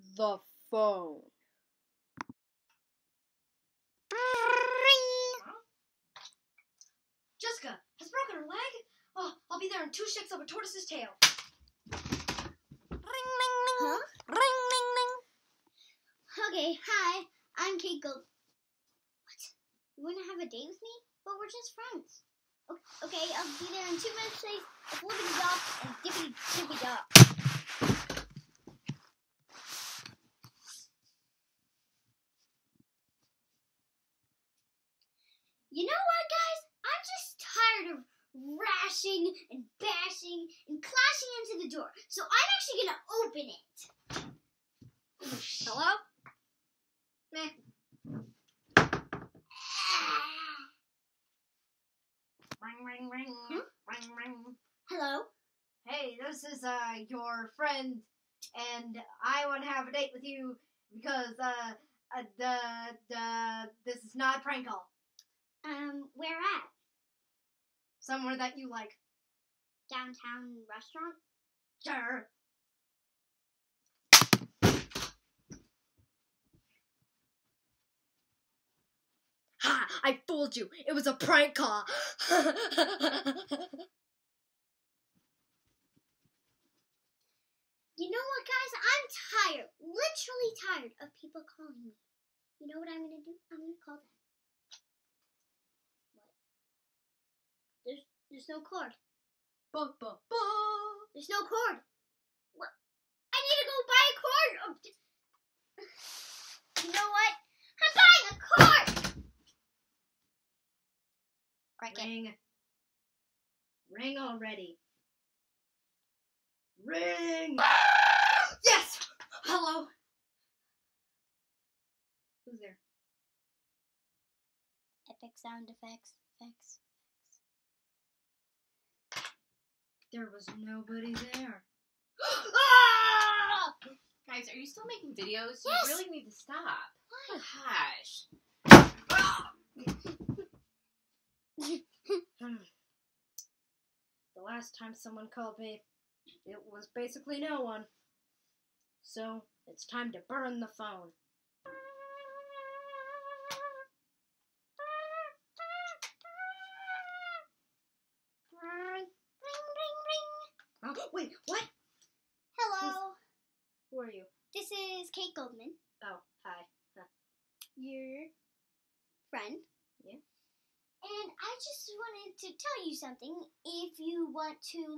the phone. Jessica has broken her leg. Oh, I'll be there in 2 shakes of a tortoise's tail. Huh? Okay, hi, I'm Kate Gold. What? You want to have a date with me? But we're just friends. Okay, I'll be there in 2 minutes, please. A flippity dop and dippity dippy dop. You know what, guys? I'm just tired of rashing and bashing and clashing into the door. So I'm actually going to open it. Hello? Meh. Ring, ring, ring. Huh? Ring, ring. Hello? Hey, this is your friend, and I want to have a date with you because this is not a prank call. Where at? Somewhere that you like. Downtown restaurant? Sure. Ha! I fooled you. It was a prank call. You know what, guys? I'm tired. Literally tired of people calling me. You know what I'm going to do? I'm going to call them. What? There's no cord. There's no cord. What? I need to go buy a cord. Oh, you know what? I'm buying a cord. Ring. Ring already. Ring! Yes! Hello? Who's there? Epic sound effects. There was nobody there. Ah! Guys, are you still making videos? Yes. You really need to stop. Why? Gosh. The last time someone called me, it was basically no one. So, it's time to burn the phone. Ring, ring, ring. Oh, wait, what? Hello. Who are you? This is Kate Goldman, Oh, hi. your friend. Yeah. And I just wanted to tell you something. If you want to,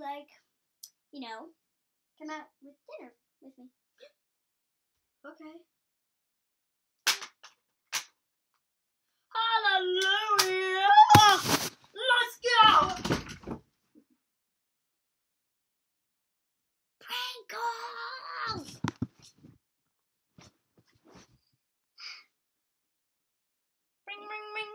come out with dinner with me. Okay. Hallelujah! Let's go! Prank calls! Ring, ring, ring.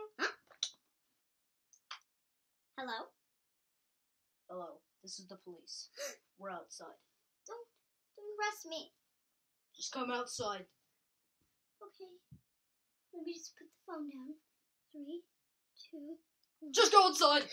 Hello? Hello, this is the police. We're outside. Don't arrest me. Just come outside. Okay. Let me just put the phone down. 3, 2, 1. Just go outside!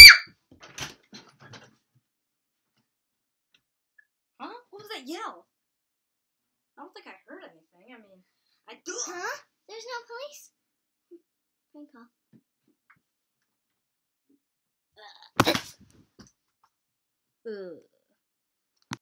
Huh? What was that yell? I don't think I heard anything. I mean, I do. Huh? There's no police? Prank call. Ugh.